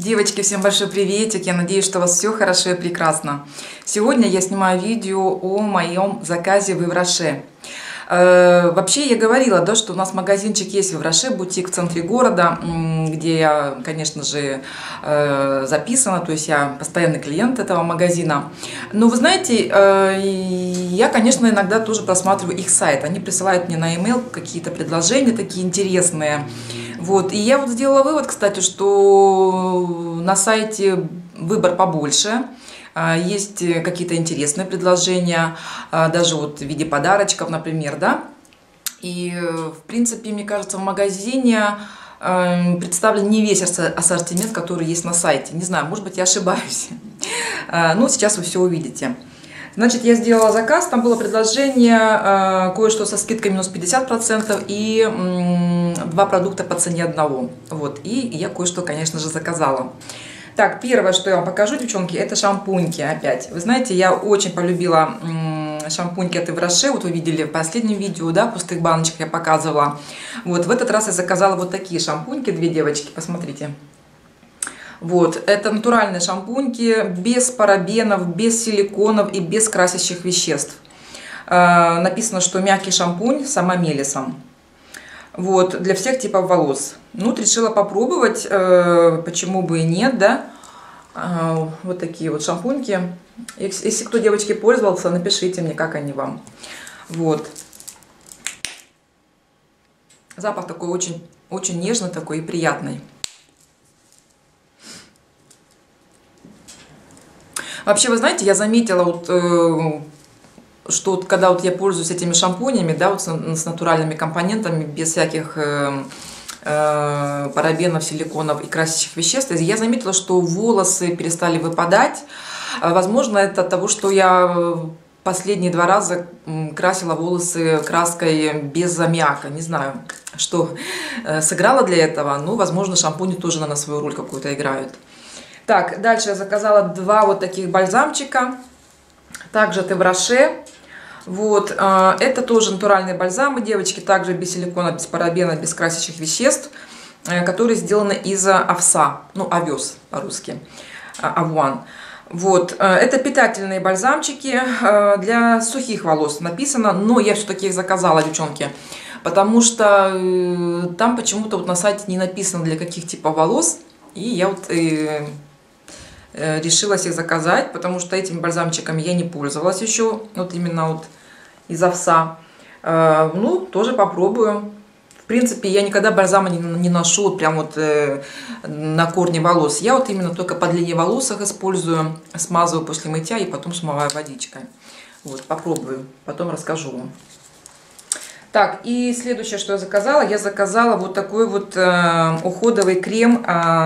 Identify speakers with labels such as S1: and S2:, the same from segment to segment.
S1: Девочки, всем большой приветик, я надеюсь, что у вас все хорошо и прекрасно. Сегодня я снимаю видео о моем заказе в Ивраше. Вообще я говорила, да, что у нас магазинчик есть в Ивраше, бутик в центре города, где я, конечно же, записана, то есть я постоянный клиент этого магазина. Но вы знаете, я, конечно, иногда тоже просматриваю их сайт, они присылают мне на e-mail какие-то предложения такие интересные. Вот. И я вот сделала вывод, кстати, что на сайте выбор побольше, есть какие-то интересные предложения, даже вот в виде подарочков, например, да. И, в принципе, мне кажется, в магазине представлен не весь ассортимент, который есть на сайте. Не знаю, может быть, я ошибаюсь. Но сейчас вы все увидите. Значит, я сделала заказ, там было предложение, кое-что со скидкой минус 50% и 2 продукта по цене одного. Вот, и я кое-что, конечно же, заказала. Так, первое, что я вам покажу, девчонки, это шампуньки опять. Вы знаете, я очень полюбила шампуньки от Ивраше, вот вы видели в последнем видео, да, в пустых баночках я показывала. Вот, в этот раз я заказала вот такие шампуньки, 2 девочки, посмотрите. Вот, это натуральные шампуньки, без парабенов, без силиконов и без красящих веществ. Написано, что мягкий шампунь с амомелисом. Вот, для всех типов волос. Ну, решила попробовать, почему бы и нет, да. Вот такие вот шампуньки. Если кто, девочки, пользовался, напишите мне, как они вам. Вот. Запах такой очень, очень нежный такой и приятный. Вообще, вы знаете, я заметила, вот, что вот, когда вот я пользуюсь этими шампунями, да, вот с натуральными компонентами, без всяких парабенов, силиконов и красящих веществ, я заметила, что волосы перестали выпадать. Возможно, это от того, что я последние 2 раза красила волосы краской без аммиака. Не знаю, что сыграло для этого, но, возможно, шампуни тоже, наверное, свою роль какую-то играют. Так, дальше я заказала 2 вот таких бальзамчика, также от Ивраше. Вот, это тоже натуральные бальзамы, девочки, также без силикона, без парабена, без красящих веществ, которые сделаны из овса, ну, овес по-русски, авуан. Вот, это питательные бальзамчики для сухих волос написано, но я все-таки их заказала, девчонки, потому что там почему-то вот на сайте не написано, для каких типов волос, и я вот решилась их заказать, потому что этими бальзамчиками я не пользовалась еще, вот именно вот из овса. Ну, тоже попробую. В принципе, я никогда бальзама не ношу вот прям вот на корне волос. Я вот именно только по длине волос их использую, смазываю после мытья и потом смываю водичкой. Вот, попробую, потом расскажу вам. Так, и следующее, что я заказала вот такой вот уходовый крем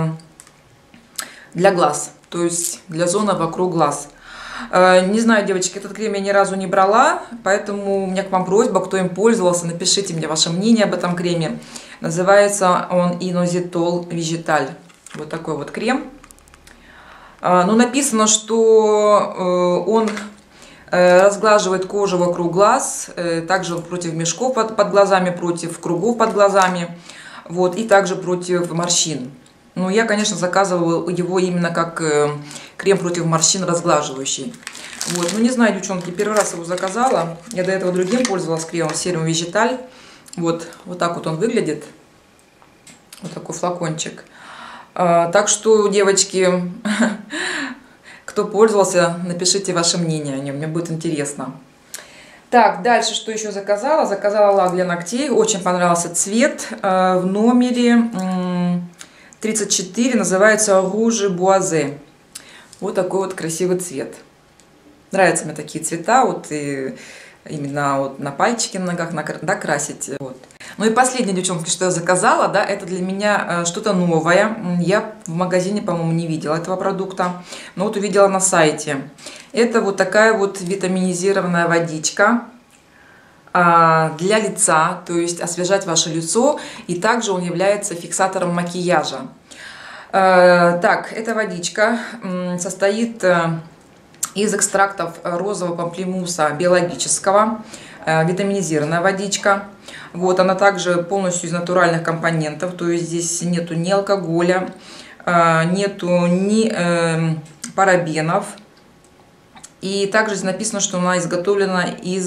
S1: для глаз. То есть для зоны вокруг глаз. Не знаю, девочки, этот крем я ни разу не брала, поэтому у меня к вам просьба, кто им пользовался, напишите мне ваше мнение об этом креме. Называется он Inositol Vegetal. Вот такой вот крем. Но написано, что он разглаживает кожу вокруг глаз, также он против мешков под глазами, против кругов под глазами, вот, и также против морщин. Ну, я, конечно, заказывала его именно как крем против морщин разглаживающий. Вот, ну, не знаю, девчонки, первый раз его заказала. Я до этого другим пользовалась кремом серым Vegetal. Вот, вот так вот он выглядит. Вот такой флакончик. Так что, девочки, кто пользовался, напишите ваше мнение о нем, мне будет интересно. Так, дальше, что еще заказала? Заказала лак для ногтей. Очень понравился цвет в номере 34, называется Rouge Boisé. Вот такой вот красивый цвет. Нравятся мне такие цвета, вот и именно вот на пальчики на ногах, да, красить. Вот. Ну и последнее, девчонки, что я заказала, да, это для меня что-то новое. Я в магазине, по-моему, не видела этого продукта, но вот увидела на сайте. Это вот такая вот витаминизированная водичка для лица, то есть освежать ваше лицо, и также он является фиксатором макияжа. Так, эта водичка состоит из экстрактов розового памплемуса биологического, витаминизированная водичка. Вот, она также полностью из натуральных компонентов, то есть здесь нету ни алкоголя, нету ни парабенов. И также здесь написано, что она изготовлена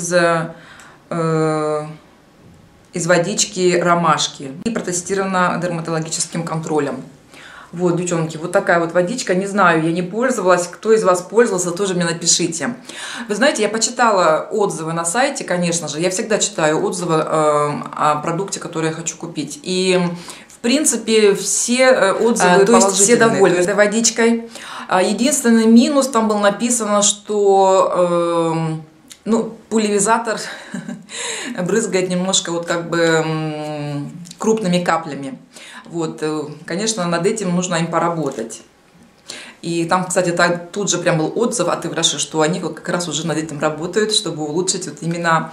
S1: из водички ромашки и протестирована дерматологическим контролем. Вот, девчонки, вот такая вот водичка. Не знаю, я не пользовалась. Кто из вас пользовался, тоже мне напишите. Вы знаете, я почитала отзывы на сайте, конечно же. Я всегда читаю отзывы о продукте, который я хочу купить. И, в принципе, все отзывы то есть все довольны этой водичкой. Единственный минус, там было написано, что пульверизатор брызгает немножко вот как бы крупными каплями. Вот, конечно, над этим нужно им поработать. И там, кстати, тут же прям был отзыв от Ивраши, что они как раз уже над этим работают, чтобы улучшить вот именно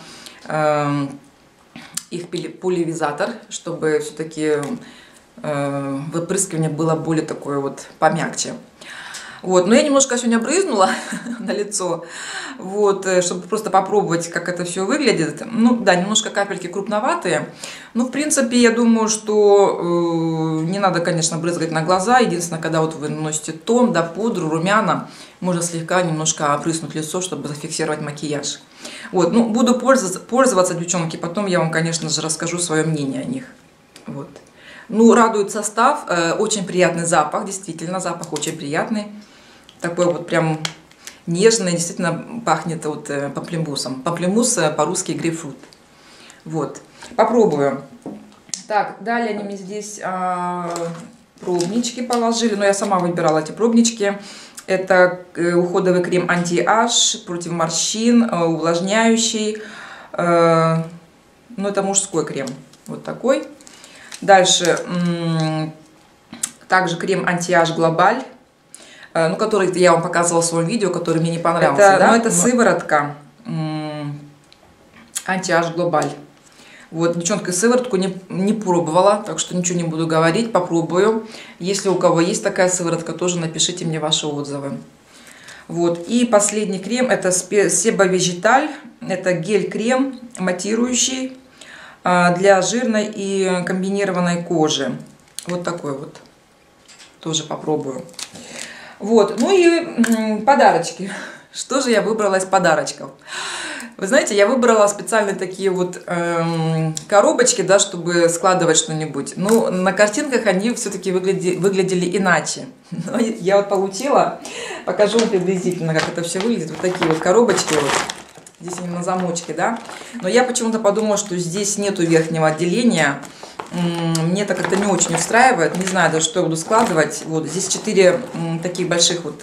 S1: их пульверизатор, чтобы все-таки выпрыскивание было более такое вот помягче. Вот, но я немножко сегодня брызнула на лицо, вот, чтобы просто попробовать, как это все выглядит. Ну, да, немножко капельки крупноватые, но, в принципе, я думаю, что не надо, конечно, брызгать на глаза. Единственное, когда вот вы наносите тон, да, пудру, румяна, можно слегка немножко опрыснуть лицо, чтобы зафиксировать макияж. Вот, ну, буду пользоваться, девчонки, потом я вам, конечно же, расскажу свое мнение о них. Вот. Ну, радует состав, очень приятный запах, действительно, запах очень приятный. Такой вот прям нежный, действительно пахнет вот памплемусом. Памплемус по-русски грейпфрут. Вот, попробую. Так, далее они мне здесь пробнички положили, но я сама выбирала эти пробнички. Это уходовый крем анти-аж, против морщин, увлажняющий. Ну, это мужской крем, вот такой. Дальше также крем анти-аж глобаль, ну, который я вам показывала в своем видео, который мне не понравился. Это сыворотка анти-аж глобаль. Вот, девчонка, сыворотку не пробовала, так что ничего не буду говорить, попробую. Если у кого есть такая сыворотка, тоже напишите мне ваши отзывы. Вот, и последний крем, это Seba Vegetal, это гель-крем матирующий для жирной и комбинированной кожи. Вот такой вот. Тоже попробую. Вот. Ну и подарочки. Что же я выбрала из подарочков? Вы знаете, я выбрала специально такие вот коробочки, да, чтобы складывать что-нибудь. Ну, на картинках они все-таки выглядели иначе. Но я вот получила, покажу вам приблизительно, как это все выглядит. Вот такие вот коробочки вот. Здесь они на замочке, да. Но я почему-то подумала, что здесь нету верхнего отделения. Мне это как-то не очень устраивает. Не знаю даже, что я буду складывать. Вот здесь 4 таких больших вот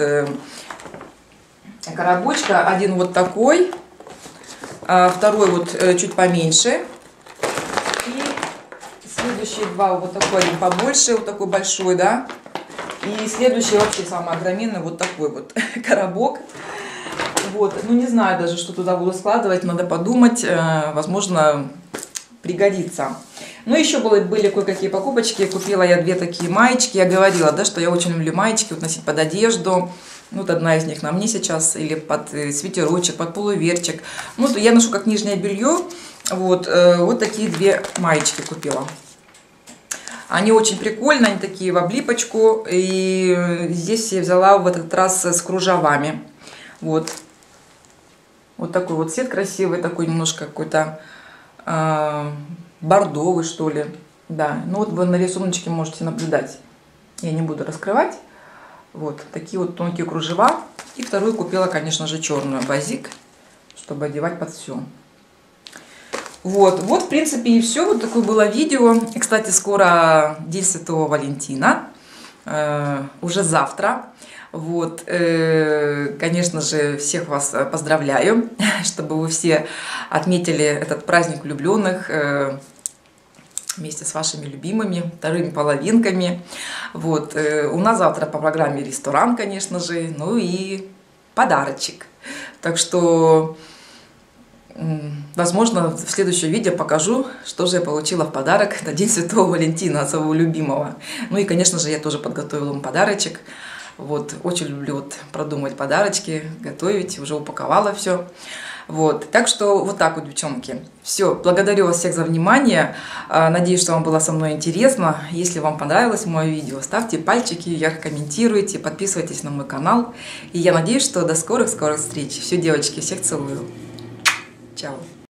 S1: коробочка. Один вот такой. Второй вот чуть поменьше. И следующие два вот такой один побольше, вот такой большой, да. И следующий вообще самый огроменный вот такой вот коробок. Вот, ну не знаю даже, что туда буду складывать, надо подумать, возможно, пригодится. Ну еще были кое-какие покупочки, купила я 2 такие маечки, я говорила, да, что я очень люблю маечки вот носить под одежду. Ну, вот одна из них на мне сейчас, или под свитерочек, под полуверчик. Ну, я ношу как нижнее белье, вот, вот такие 2 маечки купила. Они очень прикольные, они такие в облипочку, и здесь я взяла в этот раз с кружевами. Вот. Вот такой вот цвет красивый, такой немножко какой-то бордовый, что ли. Да, ну вот вы на рисуночке можете наблюдать. Я не буду раскрывать. Вот такие вот тонкие кружева. И вторую купила, конечно же, черную базик, чтобы одевать под все. Вот, в принципе, и все. Вот такое было видео. И, кстати, скоро День Святого Валентина. Уже завтра. Вот, конечно же, всех вас поздравляю, чтобы вы все отметили этот праздник влюбленных вместе с вашими любимыми, вторыми половинками. Вот, у нас завтра по программе ресторан, конечно же, ну и подарочек. Так что, возможно, в следующем видео покажу, что же я получила в подарок на День Святого Валентина от своего любимого. Ну и, конечно же, я тоже подготовила ему подарочек. Вот, очень люблю вот продумывать подарочки, готовить, уже упаковала все. Вот, так что вот так вот, девчонки. Все, благодарю вас всех за внимание. Надеюсь, что вам было со мной интересно. Если вам понравилось мое видео, ставьте пальчики вверх, комментируйте, подписывайтесь на мой канал. И я надеюсь, что до скорых-скорых встреч. Все, девочки, всех целую. Чао.